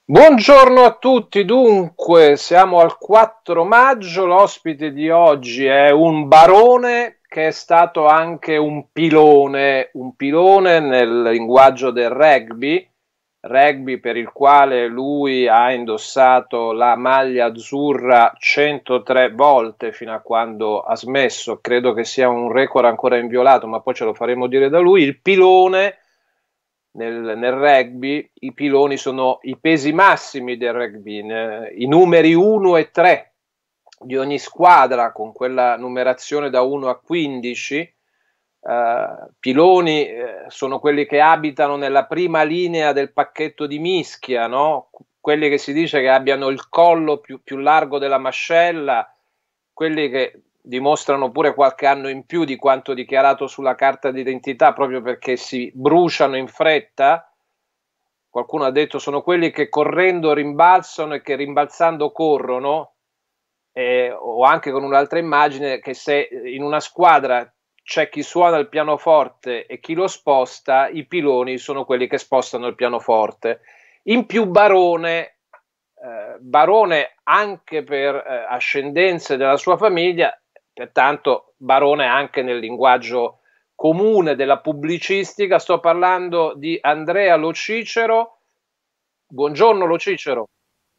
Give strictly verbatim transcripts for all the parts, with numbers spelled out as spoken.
Buongiorno a tutti, dunque siamo al quattro maggio, l'ospite di oggi è un barone che è stato anche un pilone, un pilone nel linguaggio del rugby, rugby per il quale lui ha indossato la maglia azzurra centotré volte fino a quando ha smesso, credo che sia un record ancora inviolato, ma poi ce lo faremo dire da lui. Il pilone nel, nel rugby, i piloni sono i pesi massimi del rugby, i numeri uno e tre di ogni squadra con quella numerazione da uno a quindici. Uh, piloni eh, sono quelli che abitano nella prima linea del pacchetto di mischia, no? Quelli che si dice che abbiano il collo più, più largo della mascella, quelli che dimostrano pure qualche anno in più di quanto dichiarato sulla carta d'identità proprio perché si bruciano in fretta. Qualcuno ha detto sono quelli che correndo rimbalzano e che rimbalzando corrono, eh, o anche con un'altra immagine che se in una squadra c'è chi suona il pianoforte e chi lo sposta, i piloni sono quelli che spostano il pianoforte. In più barone, eh, barone anche per eh, ascendenze della sua famiglia, pertanto barone anche nel linguaggio comune della pubblicistica. Sto parlando di Andrea Lo Cicero. Buongiorno Lo Cicero.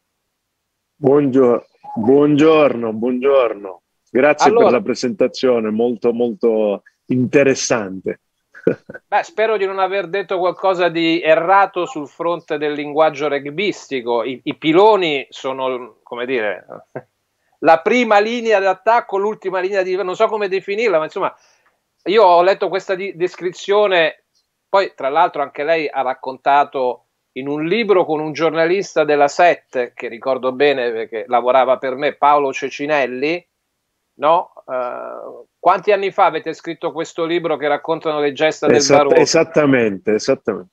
Buongiorno, buongiorno, buongiorno. Grazie per Allora, la presentazione, molto molto interessante. beh, spero di non aver detto qualcosa di errato sul fronte del linguaggio rugbyistico. I, I piloni sono, come dire, la prima linea d'attacco, l'ultima linea di... non so come definirla, ma insomma, io ho letto questa di- descrizione, poi tra l'altro anche lei ha raccontato in un libro con un giornalista della Sette, che ricordo bene perché lavorava per me, Paolo Cecinelli, no? Uh, quanti anni fa avete scritto questo libro che raccontano le gesta del Esatt- barone? esattamente, esattamente.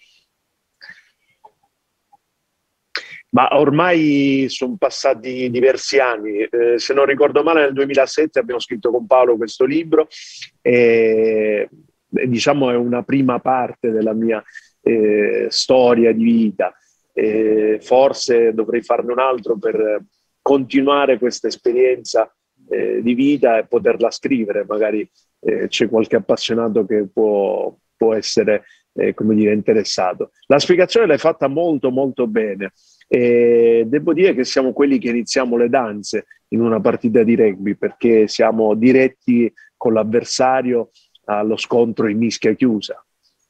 Ma ormai sono passati diversi anni. Eh, se non ricordo male, nel duemilasette abbiamo scritto con Paolo questo libro e, e diciamo è una prima parte della mia eh, storia di vita. E forse dovrei farne un altro per continuare questa esperienza eh, di vita e poterla scrivere. Magari eh, c'è qualche appassionato che può, può essere eh, come dire, interessato. La spiegazione l'hai fatta molto molto bene. E devo dire che siamo quelli che iniziamo le danze in una partita di rugby perché siamo diretti con l'avversario allo scontro in mischia chiusa.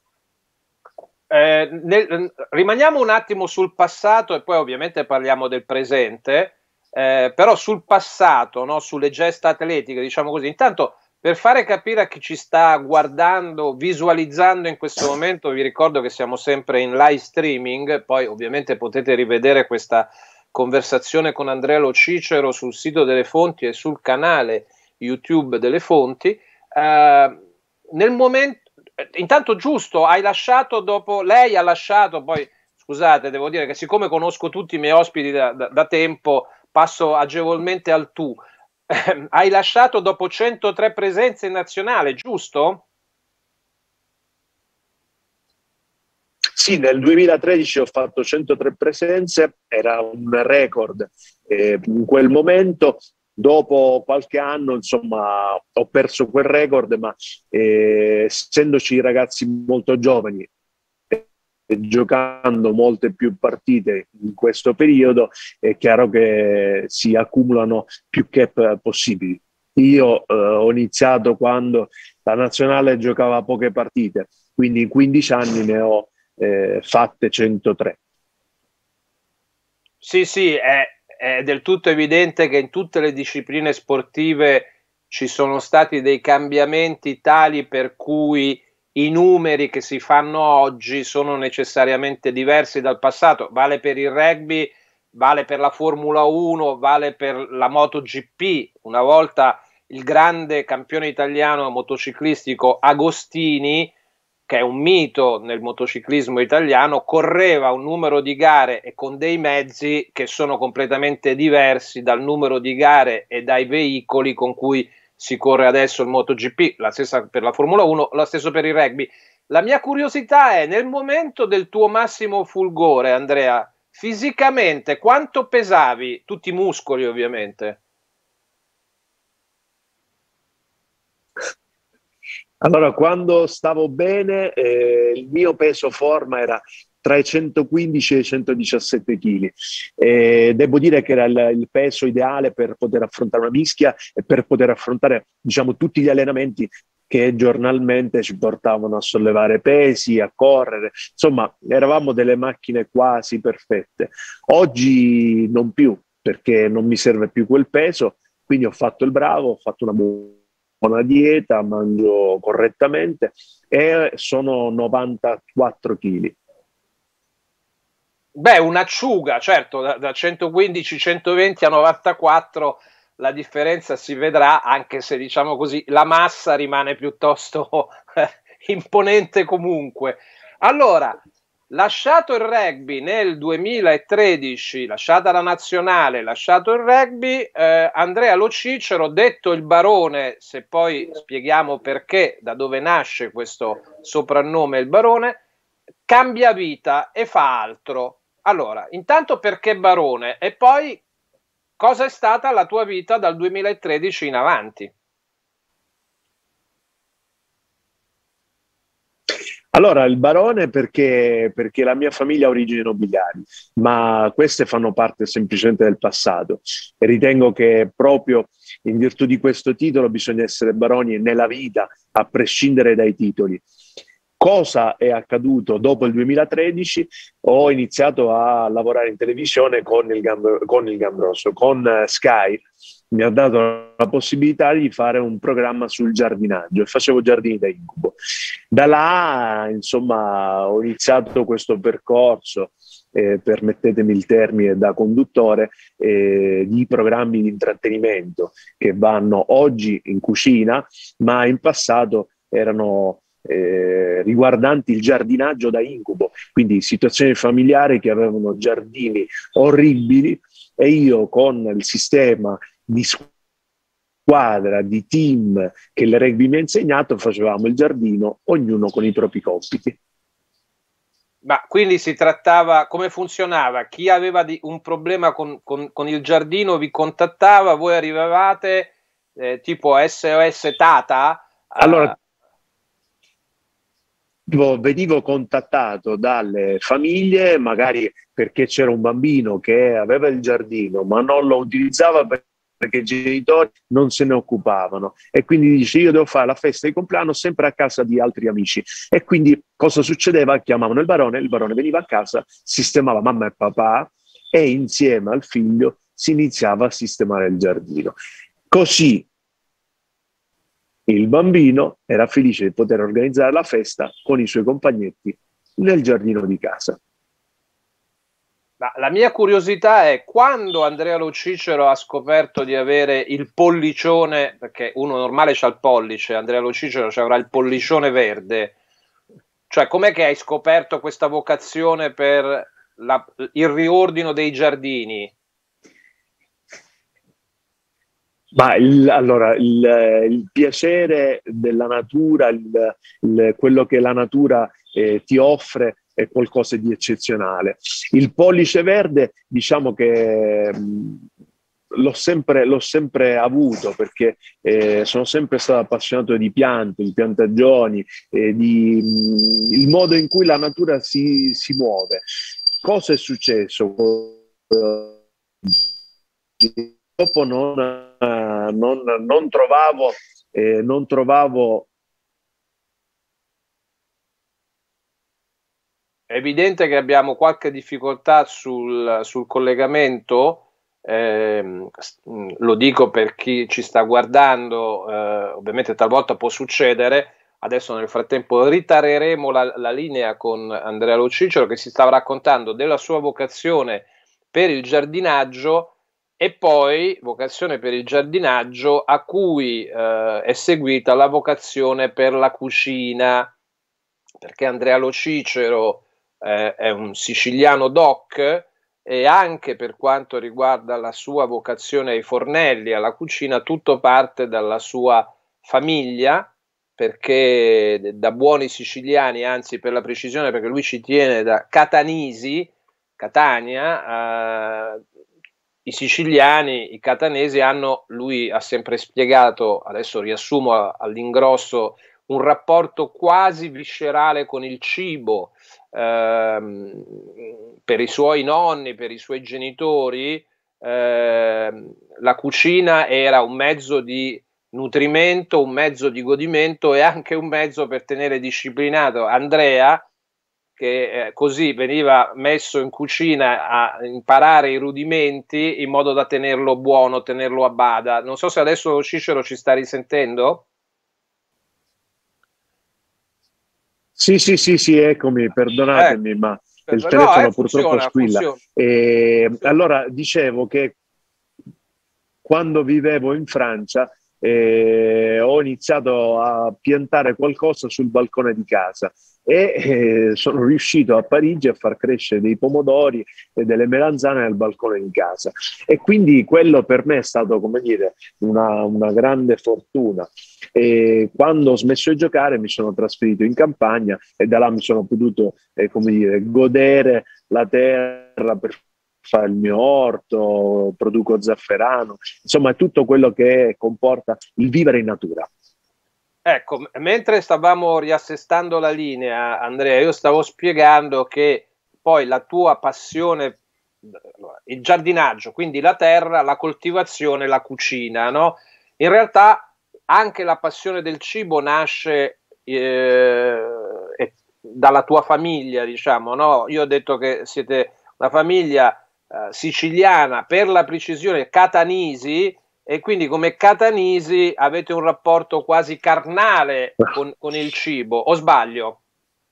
Eh, nel, rimaniamo un attimo sul passato e poi ovviamente parliamo del presente, eh, però sul passato, no, sulle gesta atletiche, diciamo così. Intanto, per fare capire a chi ci sta guardando, visualizzando in questo momento, vi ricordo che siamo sempre in live streaming, poi ovviamente potete rivedere questa conversazione con Andrea Lo Cicero sul sito delle Fonti e sul canale YouTube delle Fonti. Eh, nel momento Intanto giusto, hai lasciato dopo, lei ha lasciato, poi scusate, devo dire che siccome conosco tutti i miei ospiti da, da, da tempo, passo agevolmente al tu. Eh, hai lasciato dopo centotré presenze in nazionale, giusto? Sì, nel duemilatredici ho fatto centotré presenze, era un record eh, in quel momento. Dopo qualche anno, insomma, ho perso quel record, ma eh, essendoci ragazzi molto giovani e giocando molte più partite in questo periodo, è chiaro che si accumulano più cap possibili. Io eh, ho iniziato quando la nazionale giocava poche partite, quindi in quindici anni ne ho eh, fatte centotré. Sì, sì, è, è del tutto evidente che in tutte le discipline sportive ci sono stati dei cambiamenti tali per cui i numeri che si fanno oggi sono necessariamente diversi dal passato. Vale per il rugby, vale per la Formula uno, vale per la MotoGP. Una volta il grande campione italiano motociclistico Agostini, che è un mito nel motociclismo italiano, correva un numero di gare e con dei mezzi che sono completamente diversi dal numero di gare e dai veicoli con cui si corre adesso il MotoGP, la stessa per la Formula uno, la stessa per il rugby. La mia curiosità è, nel momento del tuo massimo fulgore, Andrea, fisicamente quanto pesavi? Tutti muscoli, ovviamente. Allora, quando stavo bene, eh, il mio peso forma era tra i centoquindici e i centodiciassette kg. Eh, devo dire che era il, il peso ideale per poter affrontare una mischia e per poter affrontare, diciamo, tutti gli allenamenti che giornalmente ci portavano a sollevare pesi, a correre. Insomma, eravamo delle macchine quasi perfette. Oggi non più, perché non mi serve più quel peso, quindi ho fatto il bravo, ho fatto una buona buona dieta, mangio correttamente e sono novantaquattro chili. Beh, un'acciuga, certo, da, da centoquindici centoventi a novantaquattro la differenza si vedrà, anche se, diciamo così, la massa rimane piuttosto imponente comunque. Allora, lasciato il rugby nel duemilatredici, lasciata la nazionale, lasciato il rugby, eh, Andrea Lo Cicero, detto il Barone, se poi spieghiamo perché, da dove nasce questo soprannome il Barone, cambia vita e fa altro. Allora, intanto perché Barone e poi cosa è stata la tua vita dal duemilatredici in avanti? Allora, il barone perché, perché la mia famiglia ha origini nobiliari, ma queste fanno parte semplicemente del passato e ritengo che proprio in virtù di questo titolo bisogna essere baroni nella vita, a prescindere dai titoli. Cosa è accaduto dopo il duemilatredici? Ho iniziato a lavorare in televisione con il, Gambro, con il Gambroso, con uh, Sky. Mi ha dato la possibilità di fare un programma sul giardinaggio e facevo giardini da incubo. Da là, insomma, ho iniziato questo percorso, eh, permettetemi il termine, da conduttore eh, di programmi di intrattenimento che vanno oggi in cucina, ma in passato erano eh, riguardanti il giardinaggio da incubo, quindi situazioni familiari che avevano giardini orribili e io con il sistema di squadra, di team che il rugby mi ha insegnato, facevamo il giardino, ognuno con i propri compiti. Ma quindi si trattava, come funzionava? Chi aveva di, un problema con, con, con il giardino vi contattava, voi arrivavate eh, tipo S O S Tata? Allora, Uh, venivo contattato dalle famiglie, magari perché c'era un bambino che aveva il giardino, ma non lo utilizzava per perché i genitori non se ne occupavano e quindi dice io devo fare la festa di compleanno sempre a casa di altri amici e quindi cosa succedeva? Chiamavano il barone, il barone veniva a casa, sistemava mamma e papà e insieme al figlio si iniziava a sistemare il giardino. Così il bambino era felice di poter organizzare la festa con i suoi compagnetti nel giardino di casa. Ma la mia curiosità è quando Andrea Lo Cicero ha scoperto di avere il pollicione, perché uno normale c'ha il pollice, Andrea Lo Cicero avrà il pollicione verde, cioè com'è che hai scoperto questa vocazione per la, il riordino dei giardini? Ma il, allora, il, il piacere della natura, il, il, quello che la natura eh, ti offre è qualcosa di eccezionale. Il pollice verde, diciamo che mh, l'ho sempre, l'ho sempre avuto perché eh, sono sempre stato appassionato di piante, di piantagioni, eh, di mh, il modo in cui la natura si, si muove. Cosa è successo? Dopo non, non, non trovavo, eh, non trovavo È evidente che abbiamo qualche difficoltà sul, sul collegamento, eh, lo dico per chi ci sta guardando, eh, ovviamente talvolta può succedere, adesso nel frattempo ritareremo la, la linea con Andrea Lo Cicero che si stava raccontando della sua vocazione per il giardinaggio e poi vocazione per il giardinaggio a cui eh, è seguita la vocazione per la cucina, perché Andrea Lo Cicero eh, è un siciliano doc e anche per quanto riguarda la sua vocazione ai fornelli, alla cucina, tutto parte dalla sua famiglia, perché da buoni siciliani, anzi per la precisione perché lui ci tiene da catanisi, Catania, eh, i siciliani, i catanesi hanno, lui ha sempre spiegato, adesso riassumo all'ingrosso, un rapporto quasi viscerale con il cibo, ehm, per i suoi nonni, per i suoi genitori, ehm, la cucina era un mezzo di nutrimento, un mezzo di godimento e anche un mezzo per tenere disciplinato Andrea, che eh, così veniva messo in cucina a imparare i rudimenti in modo da tenerlo buono, tenerlo a bada. Non so se adesso Cicero ci sta risentendo. Sì, sì, sì, sì, eccomi, Eh, perdonatemi, ma il no, eh, telefono purtroppo funziona, squilla. funziona. E allora dicevo che quando vivevo in Francia eh, ho iniziato a piantare qualcosa sul balcone di casa e eh, sono riuscito a Parigi a far crescere dei pomodori e delle melanzane al balcone di casa. E quindi quello per me è stato, come dire, una, una grande fortuna. E quando ho smesso di giocare mi sono trasferito in campagna e da là mi sono potuto, eh, come dire, godere la terra per fare il mio orto, produco zafferano, insomma è tutto quello che comporta il vivere in natura. Ecco, mentre stavamo riassestando la linea, Andrea, io stavo spiegando che poi la tua passione, il giardinaggio, quindi la terra, la coltivazione, la cucina, no? In realtà anche la passione del cibo nasce eh, dalla tua famiglia, diciamo, no? Io ho detto che siete una famiglia eh, siciliana, per la precisione catanisi, e quindi come catanisi avete un rapporto quasi carnale con, con il cibo, o sbaglio?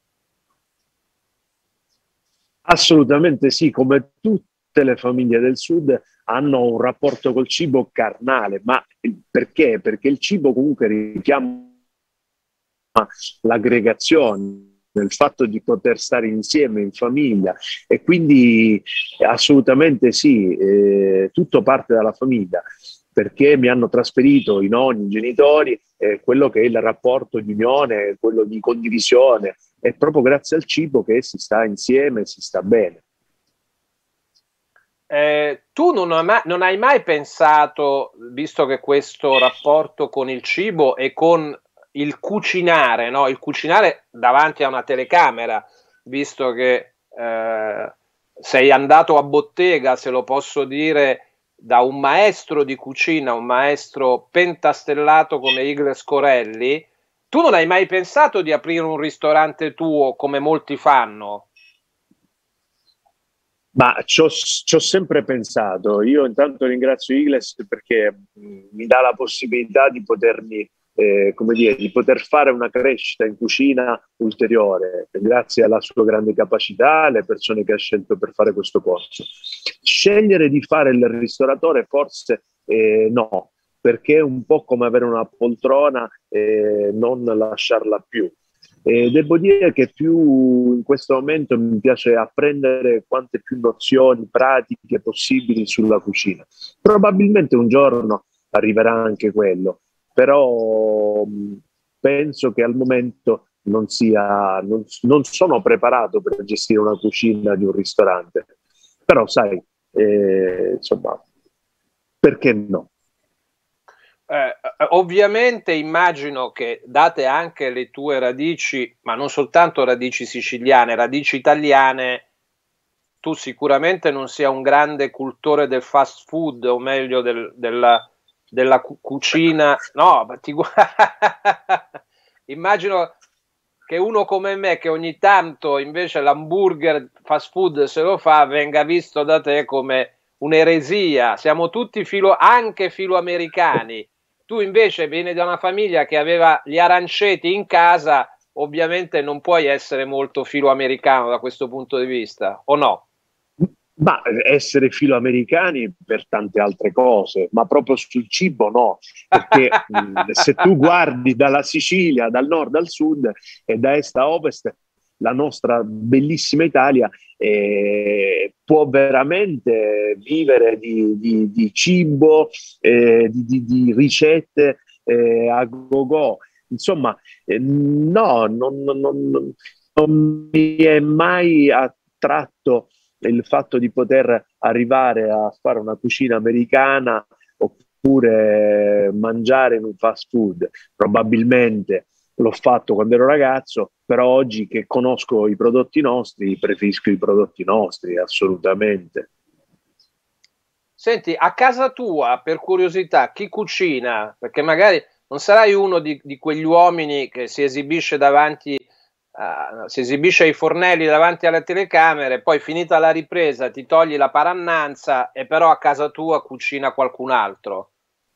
Assolutamente sì, come tutte le famiglie del sud hanno un rapporto col cibo carnale, ma perché? Perché il cibo comunque richiama l'aggregazione, il fatto di poter stare insieme in famiglia e quindi assolutamente sì, eh, tutto parte dalla famiglia perché mi hanno trasferito i nonni, i genitori, eh, quello che è il rapporto di unione, quello di condivisione, è proprio grazie al cibo che si sta insieme e si sta bene. Eh, tu non hai, mai, non hai mai pensato, visto che questo rapporto con il cibo e con il cucinare, no? Il cucinare davanti a una telecamera, visto che eh, sei andato a bottega, se lo posso dire, da un maestro di cucina, un maestro pentastellato come Igles Corelli, tu non hai mai pensato di aprire un ristorante tuo come molti fanno? Ma ci ho, ci ho sempre pensato. Io intanto ringrazio Igles perché mh, mi dà la possibilità di potermi, eh, come dire, di poter fare una crescita in cucina ulteriore, grazie alla sua grande capacità, alle persone che ha scelto per fare questo corso. Scegliere di fare il ristoratore forse eh, no, perché è un po' come avere una poltrona e non lasciarla più. E devo dire che più in questo momento mi piace apprendere quante più nozioni pratiche possibili sulla cucina. Probabilmente un giorno arriverà anche quello, però mh, penso che al momento non sia, non, non sono preparato per gestire una cucina di un ristorante. Però sai, eh, insomma, perché no? Eh, ovviamente immagino che, date anche le tue radici, ma non soltanto radici siciliane, radici italiane, tu sicuramente non sia un grande cultore del fast food, o meglio del, della, della cu- cucina. No, ma ti gu- immagino che uno come me, che ogni tanto invece l'hamburger fast food se lo fa, venga visto da te come un'eresia. Siamo tutti filo, anche filoamericani. Tu invece vieni da una famiglia che aveva gli aranceti in casa, ovviamente non puoi essere molto filoamericano da questo punto di vista, o no? Ma essere filoamericani per tante altre cose, ma proprio sul cibo no, perché mh, se tu guardi dalla Sicilia, dal nord al sud e da est a ovest, la nostra bellissima Italia eh, può veramente vivere di, di, di cibo, eh, di, di, di, ricette eh, a go-go. Insomma, eh, no, non, non, non, non mi è mai attratto il fatto di poter arrivare a fare una cucina americana oppure mangiare in un fast food. Probabilmente l'ho fatto quando ero ragazzo, però oggi che conosco i prodotti nostri, preferisco i prodotti nostri, assolutamente. Senti, a casa tua, per curiosità, chi cucina? Perché magari non sarai uno di, di quegli uomini che si esibisce davanti, uh, si esibisce ai fornelli davanti alle telecamere, poi finita la ripresa ti togli la parannanza e però a casa tua cucina qualcun altro.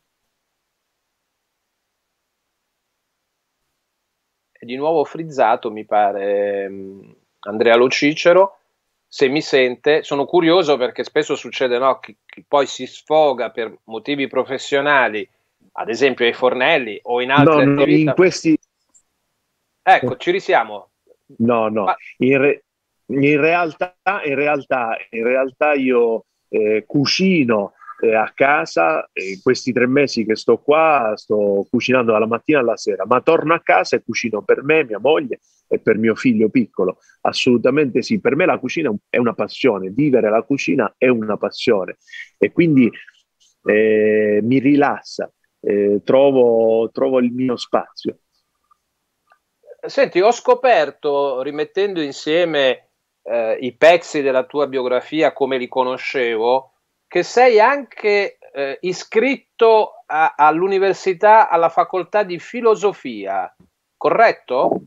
E di nuovo frizzato, mi pare, um, Andrea Lo Cicero. Se mi sente, sono curioso perché spesso succede, no, che, che poi si sfoga per motivi professionali, ad esempio ai fornelli o in altre no, no, attività. in questi... Ecco, ci risiamo. No, no, Ma... in, re... in, realtà, in, realtà, in realtà io eh, cucino eh, a casa, in questi tre mesi che sto qua, sto cucinando dalla mattina alla sera, ma torno a casa e cucino per me, mia moglie e per mio figlio piccolo. Assolutamente sì, per me la cucina è una passione, vivere la cucina è una passione e quindi eh, mi rilassa, eh, trovo, trovo il mio spazio. Senti, ho scoperto, rimettendo insieme eh, i pezzi della tua biografia come li conoscevo, che sei anche eh, iscritto all'università, alla facoltà di filosofia, corretto?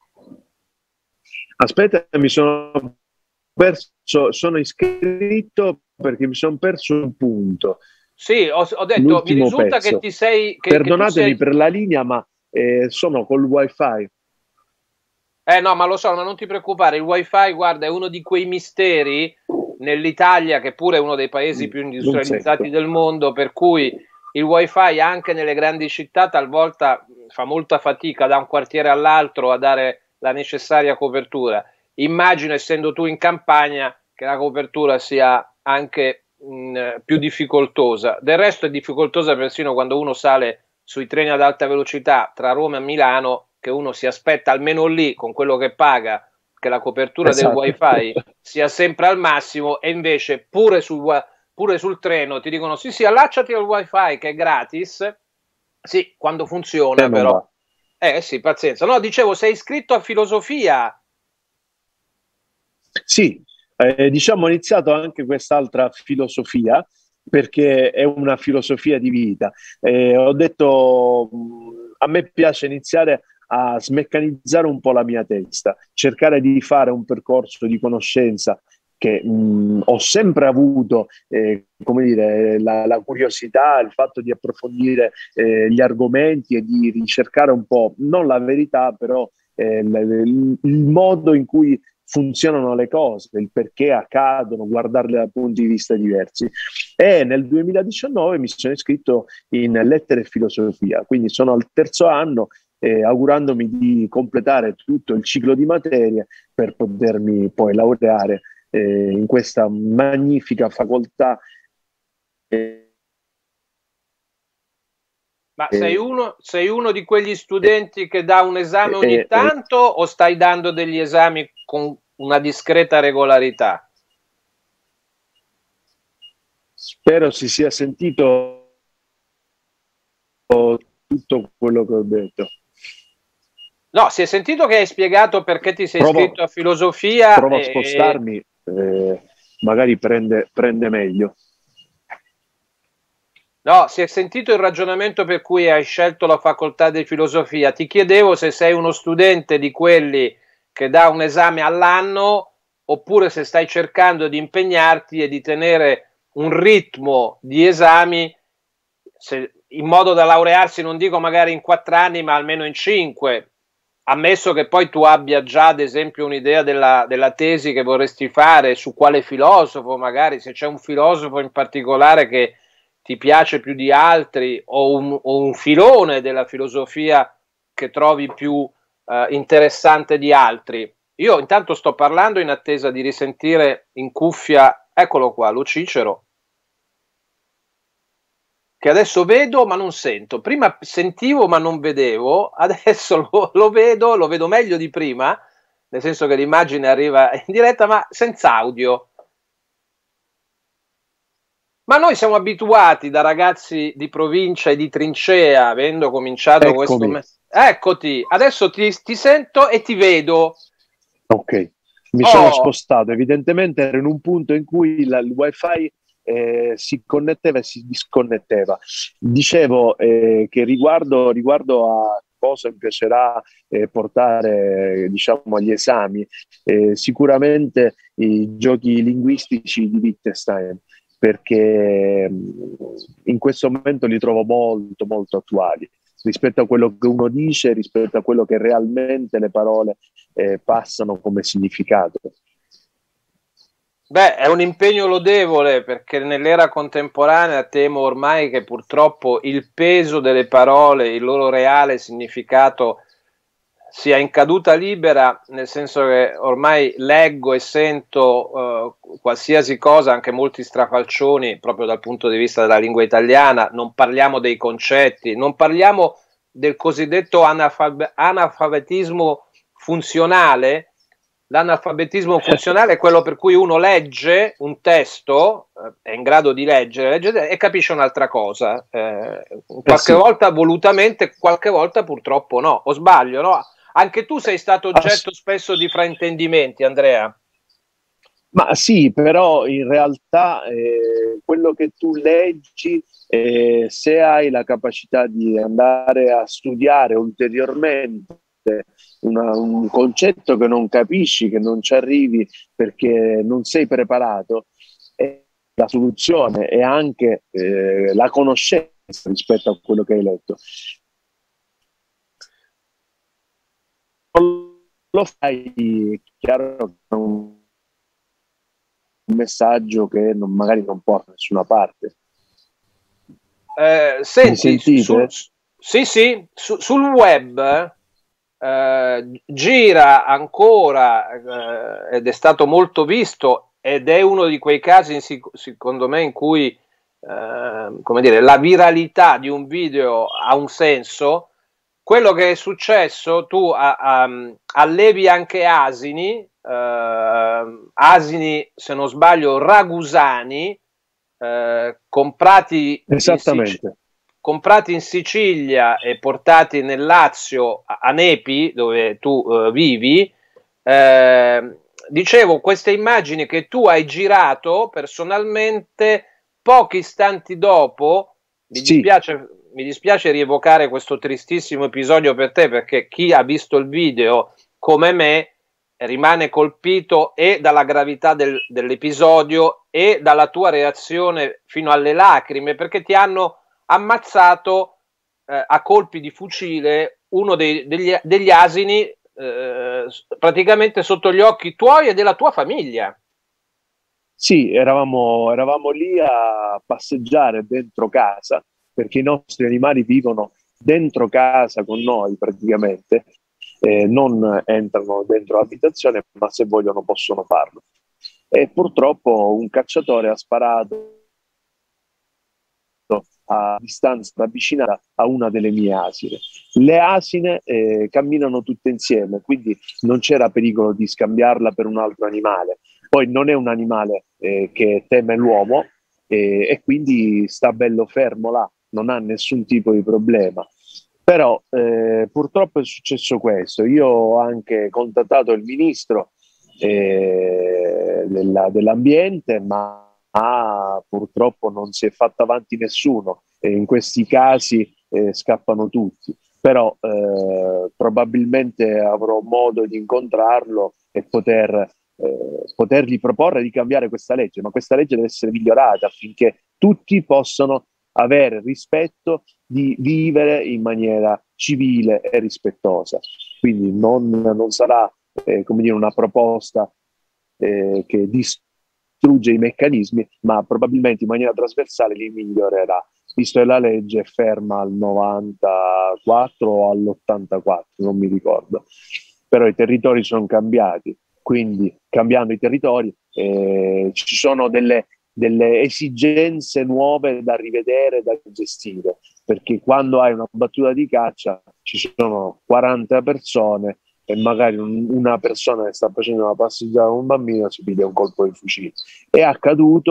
Aspetta, mi sono perso, sono iscritto perché mi sono perso un punto. Sì, ho, ho detto, mi risulta pezzo. che ti sei... Che, Perdonatemi che tu sei... per la linea, ma eh, sono col wifi. Eh no, ma lo so, ma non ti preoccupare, il wifi, guarda, è uno di quei misteri nell'Italia, che pure è uno dei paesi più industrializzati del mondo, per cui il wifi anche nelle grandi città talvolta fa molta fatica da un quartiere all'altro a dare la necessaria copertura. Immagino, essendo tu in campagna, che la copertura sia anche mh, più difficoltosa. Del resto è difficoltosa persino quando uno sale sui treni ad alta velocità tra Roma e Milano, che uno si aspetta almeno lì, con quello che paga, che la copertura esatto. del wifi sia sempre al massimo, e invece pure sul, pure sul treno ti dicono sì sì, allacciati al wifi che è gratis. Sì, quando funziona eh, però eh sì, pazienza. No, dicevo, sei iscritto a filosofia. Sì, eh, diciamo ho iniziato anche quest'altra filosofia perché è una filosofia di vita. Eh, ho detto, a me piace iniziare a smeccanizzare un po' la mia testa, cercare di fare un percorso di conoscenza che mh, ho sempre avuto, eh, come dire, la, la curiosità, il fatto di approfondire eh, gli argomenti e di ricercare un po', non la verità, però eh, il, il modo in cui funzionano le cose, il perché accadono, guardarle da punti di vista diversi. E nel duemiladiciannove mi sono iscritto in lettere e filosofia, quindi sono al terzo anno, eh, augurandomi di completare tutto il ciclo di materie per potermi poi laureare eh, in questa magnifica facoltà. Eh, Ma sei uno, sei uno di quegli studenti che dà un esame ogni eh, tanto eh, o stai dando degli esami con una discreta regolarità? Spero si sia sentito tutto quello che ho detto. No, si è sentito che hai spiegato perché ti sei provo, iscritto a filosofia. Provo e... a spostarmi, eh, magari prende, prende meglio. No, si è sentito il ragionamento per cui hai scelto la facoltà di filosofia. Ti chiedevo se sei uno studente di quelli che dà un esame all'anno oppure se stai cercando di impegnarti e di tenere un ritmo di esami se, in modo da laurearsi, non dico magari in quattro anni, ma almeno in cinque, ammesso che poi tu abbia già, ad esempio, un'idea della, della tesi che vorresti fare, su quale filosofo, magari se c'è un filosofo in particolare che ti piace più di altri, o un, o un filone della filosofia che trovi più eh, interessante di altri. Io intanto sto parlando in attesa di risentire in cuffia, eccolo qua, Lo Cicero, che adesso vedo ma non sento. Prima sentivo ma non vedevo, adesso lo, lo vedo, lo vedo meglio di prima, nel senso che l'immagine arriva in diretta ma senza audio. Ma noi siamo abituati da ragazzi di provincia e di trincea, avendo cominciato Eccomi. questo mese. Eccoti, adesso ti, ti sento e ti vedo. Ok, mi Oh. sono spostato, evidentemente ero in un punto in cui il, il wifi eh, si connetteva e si disconnetteva. Dicevo eh, che riguardo, riguardo a cosa mi piacerà eh, portare diciamo agli esami, eh, sicuramente i giochi linguistici di Wittgenstein, perché in questo momento li trovo molto molto attuali rispetto a quello che uno dice, rispetto a quello che realmente le parole eh, passano come significato. Beh, è un impegno lodevole, perché nell'era contemporanea temo ormai che purtroppo il peso delle parole, il loro reale significato sia in caduta libera, nel senso che ormai leggo e sento eh, qualsiasi cosa, anche molti strafalcioni proprio dal punto di vista della lingua italiana. Non parliamo dei concetti, non parliamo del cosiddetto analfab- analfabetismo funzionale. L'analfabetismo funzionale è quello per cui uno legge un testo, eh, è in grado di leggere, leggere e capisce un'altra cosa, eh, qualche Eh sì. volta volutamente, qualche volta purtroppo no, o sbaglio, no? Anche tu sei stato oggetto spesso di fraintendimenti, Andrea. Ma sì, però in realtà eh, quello che tu leggi, eh, se hai la capacità di andare a studiare ulteriormente una, un concetto che non capisci, che non ci arrivi perché non sei preparato, eh, la soluzione è anche eh, la conoscenza rispetto a quello che hai letto. Lo fai, chiaro che non un messaggio che non, magari non porta da nessuna parte. Eh, senti, sul, sì, sì, su, sul web eh, gira ancora eh, ed è stato molto visto, ed è uno di quei casi, secondo me, in cui eh, come dire, la viralità di un video ha un senso. Quello che è successo, tu a, a, allevi anche asini, eh, asini, se non sbaglio, ragusani, eh, comprati, Esattamente. in comprati in Sicilia e portati nel Lazio, a, a Nepi, dove tu eh, vivi. Eh, dicevo, queste immagini che tu hai girato personalmente, pochi istanti dopo, mi Sì. dispiace, mi dispiace rievocare questo tristissimo episodio per te, perché chi ha visto il video come me rimane colpito e dalla gravità del, dell'episodio e dalla tua reazione fino alle lacrime, perché ti hanno ammazzato eh, a colpi di fucile uno dei, degli, degli asini eh, praticamente sotto gli occhi tuoi e della tua famiglia. Sì, eravamo, eravamo lì a passeggiare dentro casa, perché i nostri animali vivono dentro casa con noi praticamente, eh, non entrano dentro l'abitazione, ma se vogliono possono farlo. E purtroppo un cacciatore ha sparato a distanza ravvicinata a una delle mie asine. Le asine eh, camminano tutte insieme, quindi non c'era pericolo di scambiarla per un altro animale. Poi non è un animale eh, che teme l'uomo eh, e quindi sta bello fermo là, non ha nessun tipo di problema. Però eh, purtroppo è successo questo. Io ho anche contattato il ministro eh, della, dell'ambiente, ma ah, purtroppo non si è fatto avanti nessuno e in questi casi eh, scappano tutti. Però eh, probabilmente avrò modo di incontrarlo e poter eh, potergli proporre di cambiare questa legge, ma questa legge deve essere migliorata affinché tutti possano avere rispetto di vivere in maniera civile e rispettosa. Quindi non, non sarà eh, come dire, una proposta eh, che distrugge i meccanismi, ma probabilmente in maniera trasversale li migliorerà, visto che la legge è ferma al novantaquattro o all'ottantaquattro, non mi ricordo. Però i territori sono cambiati, quindi cambiando i territori eh, ci sono delle, delle esigenze nuove da rivedere, da gestire, perché quando hai una battuta di caccia ci sono quaranta persone e magari un, una persona che sta facendo una passeggiata con un bambino si piglia un colpo di fucile. È accaduto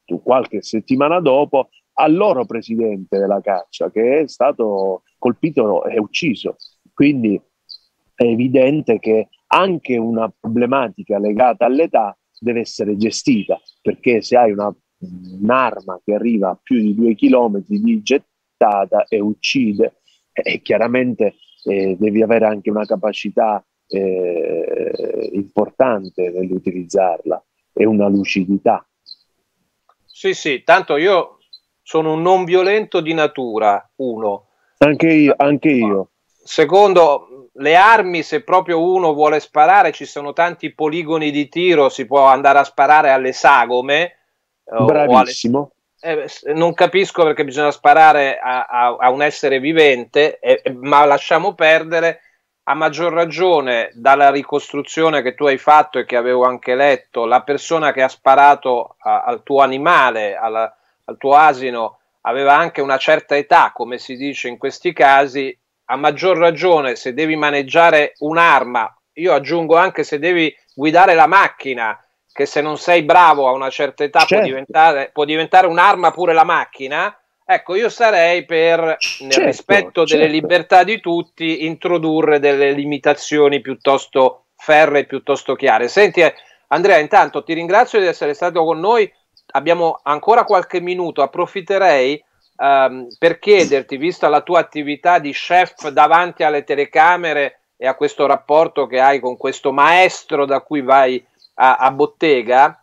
qualche settimana dopo, al loro presidente della caccia, che è stato colpito e ucciso. Quindi è evidente che anche una problematica legata all'età deve essere gestita, perché se hai una, un'arma che arriva a più di due chilometri di gettata e uccide, eh, chiaramente eh, devi avere anche una capacità eh, importante nell'utilizzarla e una lucidità. Sì, sì, tanto io sono un non violento di natura, uno. Anche io, anche io. Secondo, le armi, se proprio uno vuole sparare, ci sono tanti poligoni di tiro, si può andare a sparare alle sagome. Bravissimo. O alle... eh, non capisco perché bisogna sparare a, a, a un essere vivente, eh, ma lasciamo perdere. A maggior ragione, dalla ricostruzione che tu hai fatto e che avevo anche letto, la persona che ha sparato a, al tuo animale, alla, al tuo asino, aveva anche una certa età, come si dice in questi casi. A maggior ragione, se devi maneggiare un'arma, io aggiungo anche se devi guidare la macchina, che se non sei bravo a una certa età certo. può diventare, può diventare un'arma pure la macchina. Ecco, io sarei per, nel certo, rispetto certo. delle libertà di tutti, introdurre delle limitazioni piuttosto ferree, piuttosto chiare. Senti, Andrea, intanto ti ringrazio di essere stato con noi. Abbiamo ancora qualche minuto, approfitterei um, per chiederti, vista la tua attività di chef davanti alle telecamere e a questo rapporto che hai con questo maestro da cui vai a, a bottega,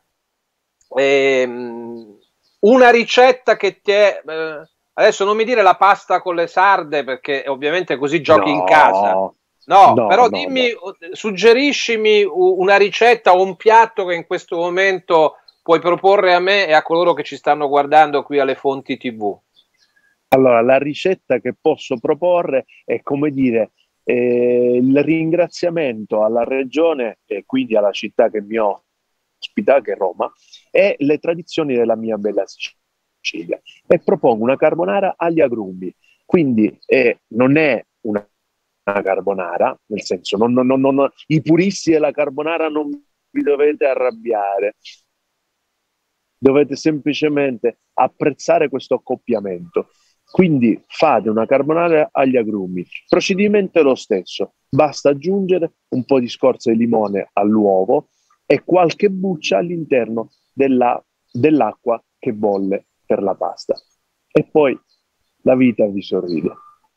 ehm, una ricetta che ti è... Eh, adesso non mi dire la pasta con le sarde, perché ovviamente così giochi no, in casa. No, no però no, dimmi, no. suggeriscimi una ricetta o un piatto che in questo momento puoi proporre a me e a coloro che ci stanno guardando qui alle fonti tivù. Allora, la ricetta che posso proporre è, come dire, eh, il ringraziamento alla regione e quindi alla città che mi ospita, che è Roma, e le tradizioni della mia bella Sicilia. E propongo una carbonara agli agrumi. Quindi eh, non è una, una carbonara, nel senso, non, non, non, non, i puristi della carbonara non vi dovete arrabbiare. Dovete semplicemente apprezzare questo accoppiamento. Quindi fate una carbonara agli agrumi. Il procedimento è lo stesso. Basta aggiungere un po' di scorza di limone all'uovo e qualche buccia all'interno della, dell'acqua che bolle per la pasta. E poi la vita vi sorride.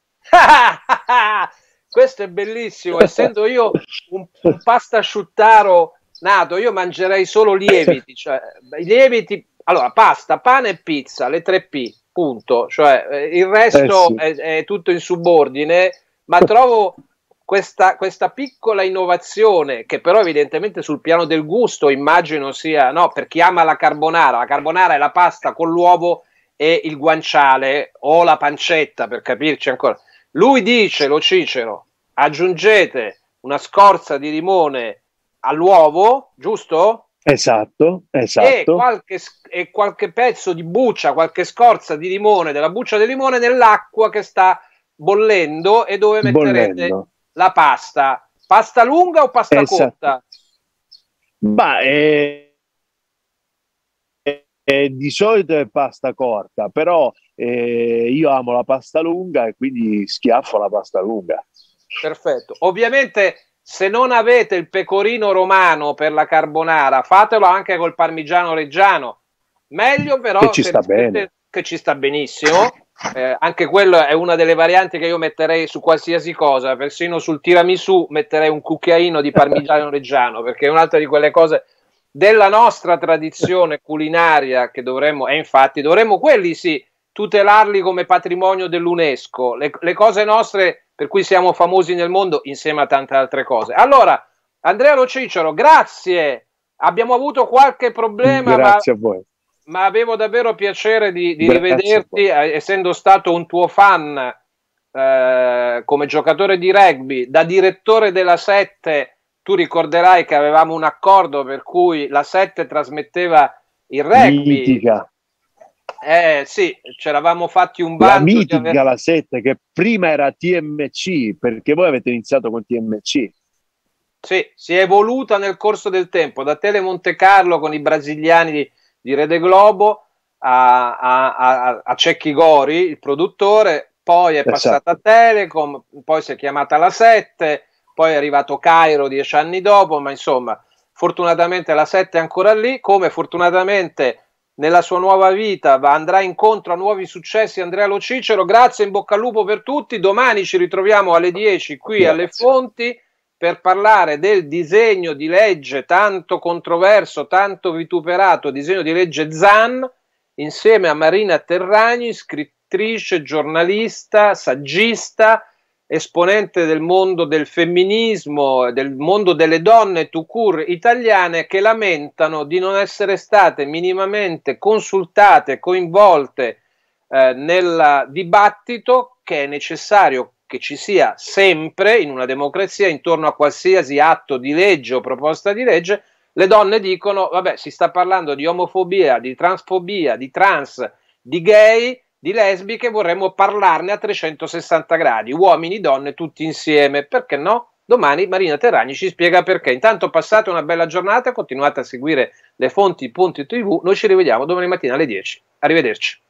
Questo è bellissimo. Essendo io un, un pastasciuttaro nato, io mangerei solo lieviti. Cioè, i lieviti, allora, pasta, pane e pizza, le tre P. Punto, cioè il resto eh sì. è, è tutto in subordine, ma trovo questa, questa piccola innovazione che però evidentemente sul piano del gusto immagino sia, no, per chi ama la carbonara, la carbonara è la pasta con l'uovo e il guanciale o la pancetta, per capirci ancora. Lui dice, lo Cicero, aggiungete una scorza di limone all'uovo, giusto? Esatto, esatto. E qualche, e qualche pezzo di buccia, qualche scorza di limone, della buccia di limone nell'acqua che sta bollendo e dove metterete bollendo. La pasta. Pasta lunga o pasta esatto. corta? Ma eh, eh, di solito è pasta corta, però eh, io amo la pasta lunga e quindi schiaffo la pasta lunga. Perfetto. Ovviamente se non avete il pecorino romano per la carbonara, fatelo anche col parmigiano reggiano. Meglio però che ci sta bene. Che ci sta benissimo. Eh, anche quello è una delle varianti che io metterei su qualsiasi cosa, persino sul tiramisù metterei un cucchiaino di parmigiano reggiano, perché è un'altra di quelle cose della nostra tradizione culinaria che dovremmo, e infatti dovremmo quelli sì, tutelarli come patrimonio dell'UNESCO, le, le cose nostre per cui siamo famosi nel mondo insieme a tante altre cose. Allora, Andrea Lo Cicero, grazie, abbiamo avuto qualche problema, grazie ma, a voi. ma avevo davvero piacere di, di rivederti, eh, essendo stato un tuo fan eh, come giocatore di rugby, da direttore della sette, tu ricorderai che avevamo un accordo per cui la sette trasmetteva il rugby. Mitica. Eh sì, ci eravamo fatti un bando. La mitica aver... la sette, che prima era T M C, perché voi avete iniziato con T M C. Sì, si è evoluta nel corso del tempo, da Tele Monte Carlo con i brasiliani di, di Rede Globo a, a, a, a Cecchi Gori, il produttore, poi è passata a Telecom, poi si è chiamata La sette, poi è arrivato Cairo dieci anni dopo, ma insomma, fortunatamente La sette è ancora lì, come fortunatamente nella sua nuova vita va, andrà incontro a nuovi successi Andrea Lo Cicero. Grazie, in bocca al lupo per tutti. Domani ci ritroviamo alle dieci qui Grazie. alle Fonti per parlare del disegno di legge tanto controverso, tanto vituperato, disegno di legge Zan, insieme a Marina Terragni, scrittrice, giornalista, saggista, esponente del mondo del femminismo, del mondo delle donne tout court italiane, che lamentano di non essere state minimamente consultate, coinvolte eh, nel dibattito che è necessario che ci sia sempre in una democrazia intorno a qualsiasi atto di legge o proposta di legge. Le donne dicono, vabbè, si sta parlando di omofobia, di transfobia, di trans, di gay, di lesbiche, vorremmo parlarne a trecentosessanta gradi, uomini, donne, tutti insieme, perché no? Domani Marina Terragni ci spiega perché. Intanto passate una bella giornata, continuate a seguire le fonti punto tivù, noi ci rivediamo domani mattina alle dieci. Arrivederci.